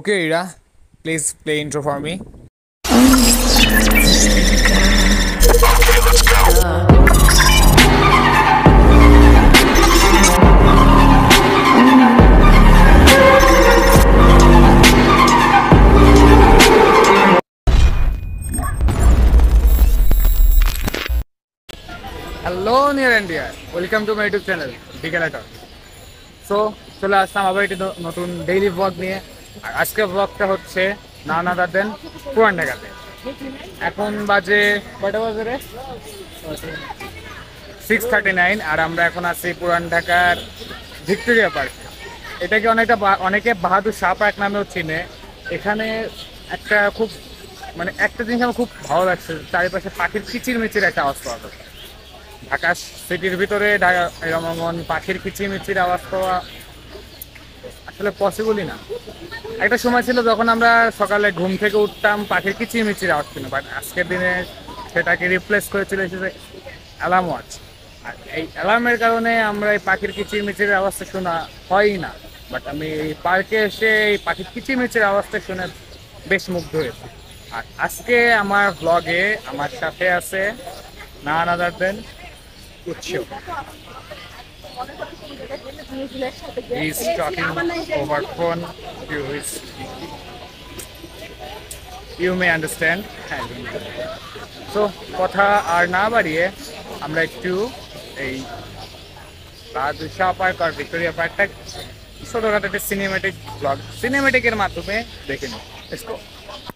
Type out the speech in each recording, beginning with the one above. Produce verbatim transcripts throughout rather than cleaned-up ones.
Okay, Ira, please play intro for me. Hello near and dear, welcome to my YouTube channel, THECALATOR. So, চলে আসলাম আবার একটি নতুন daily blog নিয়ে। আর আজকের ব্লগটা হচ্ছে নান আদার দেন পুরান ঢাকাতে। এখন বাজে কয়টা বাজে রে? Six thirty nine. আর আমরা এখন আছি পুরান ঢাকার ভিক্টোরিয়া পার্ক। এটাকে অনেকটা অনেকে বাহাদুর শাহ পার্ক নামেও চিনে। এখানে একটা খুব মানে একটা জিনিস আমার খুব ভালো লাগছে, চারিপাশে পাখির কিচির মিচির একটা আওয়াজ পাওয়া যায়। ঢাকা সিটির ভিতরে এমন পাখির কিচিরমিচির আওয়াজ পাওয়া আসলে পসিবলই না। একটা সময় ছিল যখন আমরা সকালে ঘুম থেকে উঠতাম পাখির কিচিরমিচির আওয়াজ ছিল, বাট আজকের দিনে সেটাকে রিপ্লেস করে চলে এসেছে অ্যালার্ম ওয়াচ। আর এই অ্যালার্মের কারণে আমরা এই পাখির কিচিরমিচির আওয়াজটা শোনা হয়ই না। বাট আমি এই পার্কে এসে এই পাখির কিচিরমিচির আওয়াজটা শুনে বেশ মুগ্ধ হয়েছি। আর আজকে আমার ব্লগে আমার সাথে আছে none other than Ucho. He's talking over phone. You, is, you may understand. So, কথা আর না বাড়িয়ে আমরা একটু এই বাহাদুর শাহ পার্ক আর ভিক্টোরিয়া পার্কটা ছোটখাটো একটা সিনেমেটিক ব্লগ সিনেমেটিকের মাধ্যমে দেখে নিই। Let's go.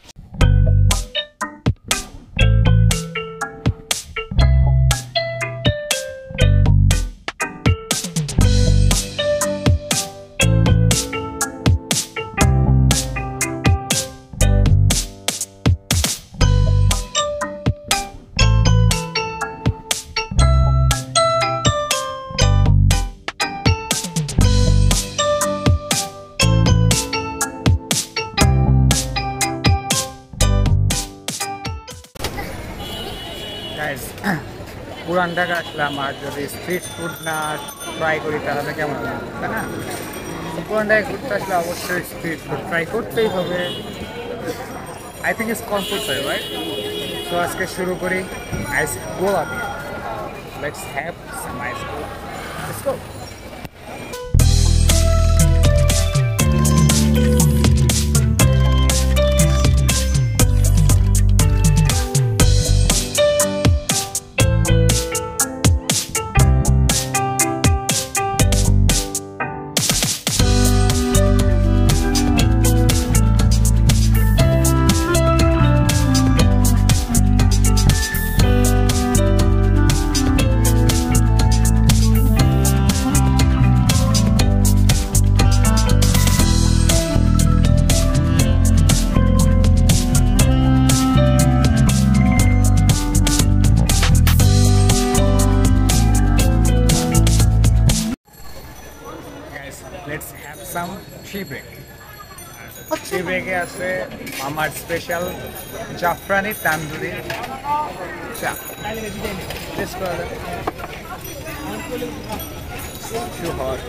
পুরান ঢাকা আসলাম আর যদি স্ট্রিট ফুড না ট্রাই করি তাহলে কেমন হবে, তাই না? পুরান ঢাকা ঘুরতে আসলে অবশ্যই স্ট্রিট ফুড ট্রাই করতেই হবে। I think it's compulsory, right? তো আজকে শুরু করি আইস গোলা দিয়ে। Let's have some ice gola. Let's go. Let's have some tea break. tea break এ আছে আমার স্পেশাল জাফরানি তান্দুরি চা। টেস্ট করা যাক। Too hot.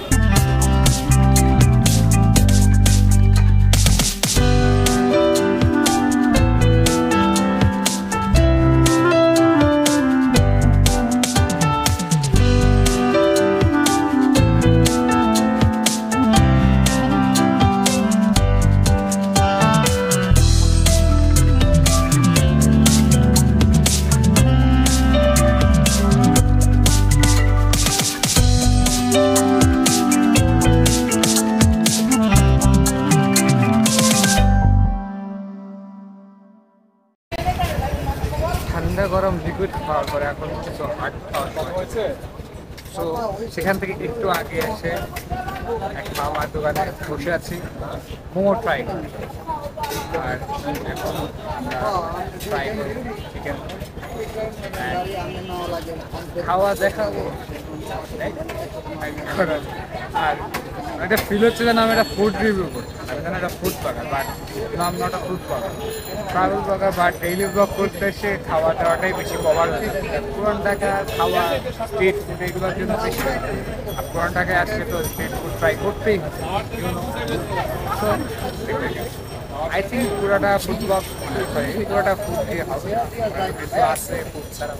ঠান্ডা গরম লিকুইড খাওয়ার পরে এখন কিছু হার্ড খাওয়া হয়েছে। সো সেখান থেকে একটু আগে এসে এক মামার দোকানে বসে আছি মোমো ট্রাই করি। আর এখন ট্রাই করি চিকেন খাওয়া দেখাবো। আর এটা ফিল হচ্ছে যেন আমি একটা ফুড রিভিউ করছি, আমি যেন একটা food blogger, but I'm not a food blogger, travel blogger. But daily blog করতে এসে খাওয়া দাওয়াটাই বেশি কভার হচ্ছে। পুরান ঢাকা খাওয়া, স্ট্রিট ফুড এগুলোর জন্য বেশি। আর পুরান ঢাকায় আসলে তো স্ট্রিট ফুড ট্রাই করতেই হবে। সো আই থিঙ্ক পুরাটা ফুড ব্লগ, সরি পুরাটা ফুড দিয়ে হবে, কিছু আছে ফুড ছাড়া।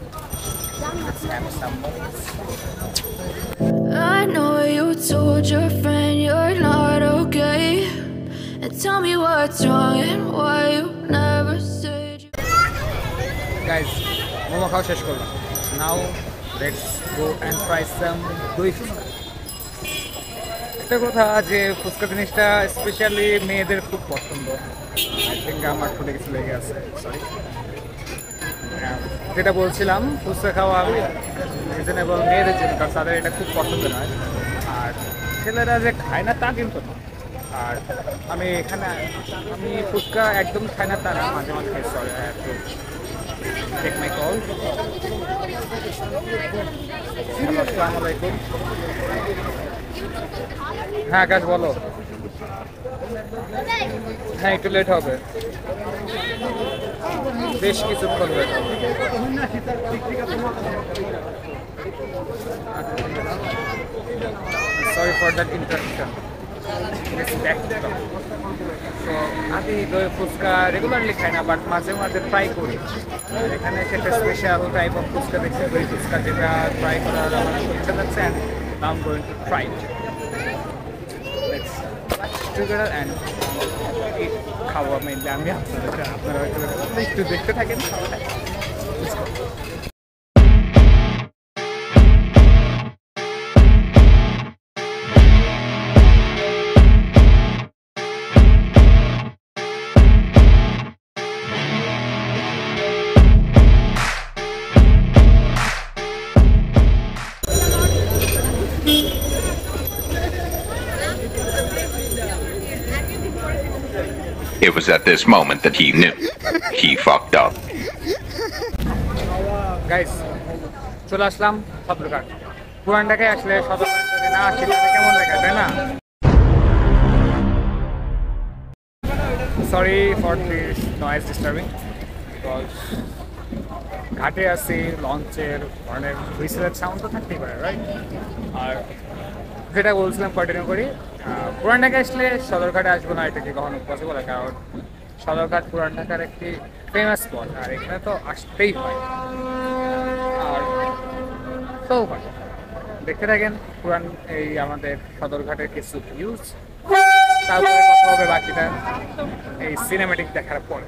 I know you told your friend you're not okay, and tell me what's wrong and why you never said you. Guys, momo খাওয়া শেষ করলাম। Now let's go and try some দই ফুচকা। একটা কথা যে ফুচকা জিনিসটা স্পেশালি মেয়েদের খুব পছন্দ। আই থিঙ্ক আমার ঠোঁটে কিছু লেগে আছে, সরি। যেটা বলছিলাম ফুচকা খাওয়া রিজনেবল মেয়েদের জন্য, কারণ তাদের এটা খুব পছন্দ নয়। আর ছেলেরা যে খায় না তা কিন্তু না। আর আমি এখানে আমি ফুচকা একদম খাই না তা না, মাঝে মাঝে খাই। সরি, একটু টেক মাই কল। হ্যালো, আসসালামু আলাইকুম। হ্যাঁ কাজ বলো। হ্যাঁ একটু লেট হবে, বেশ কিছুক্ষণ লেট হবে। Sorry for that interruption. তো আমি দই ফুচকা রেগুলারলি খাই না, বাট মাঝে মাঝে ট্রাই করি। এখানে সেটা স্পেশাল টাইপ অফ ফুচকা দেখছি, দই ফুচকা, যেটা ট্রাই করার আমার ইচ্ছা যাচ্ছে। And I am going to try it together and খাওয়া মেনলি আমি আপনাদের, আপনারা একটু দেখতে থাকেন। It was at this moment that he knew he fucked up. Guys, চলে আসলাম সাদরঘাট। পুরান ঢাকায় আসলে সাদরঘাট যদি না আসি তাহলে কেমন লাগে, তাই না? Sorry for this noise disturbing, because ঘাটে আসি, লঞ্চের অনেক হুইসেলের সাউন্ড তো থাকতেই পারে, রাইট? আর যেটা বলছিলাম কন্টিনিউ করি, পুরান ঢাকায় আসলে সদরঘাটে আসবো না এটা কি কখনো পসিবল হয়? কারণ সদরঘাট পুরান ঢাকার একটি ফেমাস স্পট, আর এখানে তো আসতেই হয়। আর তো দেখতে থাকেন পুরান এই আমাদের সদরঘাটের কিছু ভিউজ, তারপরে কথা হবে বাকিটা এই সিনেমেটিক দেখার পরে।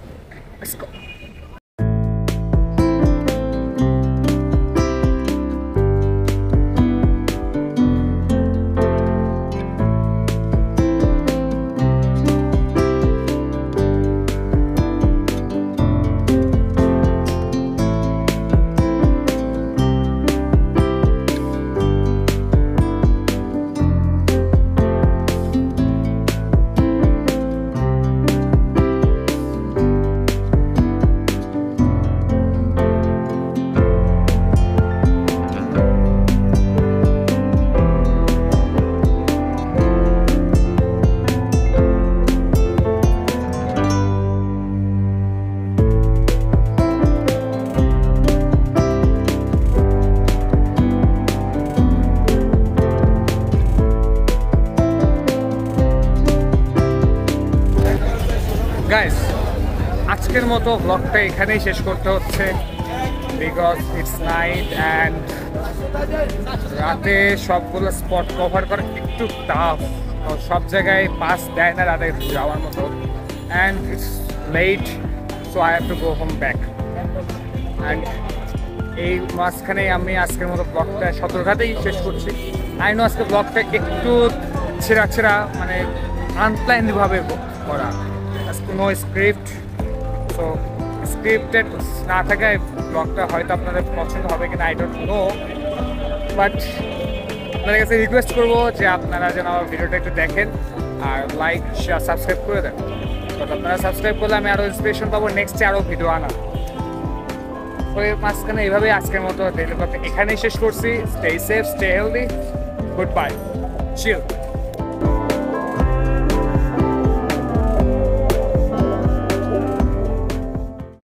গাইস, আজকের মতো ব্লগটা এখানেই শেষ করতে হচ্ছে, বিকজ ইটস নাইট অ্যান্ড রাতে সবগুলো স্পট কভার করা একটু টাফ। সব জায়গায় পাস দেয় না রাতে যাওয়ার মতো, and it's late, so I have to go home back. And এই মাঝখানে আমি আজকের মতো ব্লগটা সদরঘাটেই শেষ করছি। আই নো আজকে ব্লগটা একটু ছেঁড়া ছেঁড়া, মানে আনপ্ল্যান্ডভাবে করা, কোনো স্ক্রিপ্ট। সো স্ক্রিপ্টেড না থাকায় ব্লগটা হয়তো আপনাদের পছন্দ হবে কিনা আই ডোন্ট নো, বাট আপনাদের কাছে রিকোয়েস্ট করবো যে আপনারা যেন আমার ভিডিওটা একটু দেখেন আর লাইক শেয়ার সাবস্ক্রাইব করে দেন। তো আপনারা সাবস্ক্রাইব করলে আমি আরও ইন্সপিরেশন পাবো নেক্সটে আরও ভিডিও আনা। তো এই মাঝখানে এইভাবেই আজকের মতো ডেইলি ব্লগটা এখানেই শেষ করছি। Stay safe, stay healthy, goodbye, চিল।